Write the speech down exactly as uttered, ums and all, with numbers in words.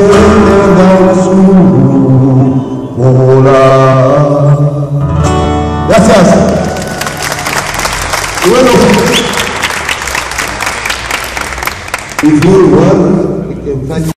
dal sur volar. Gracias. Y bueno, y fue igual que en Francia.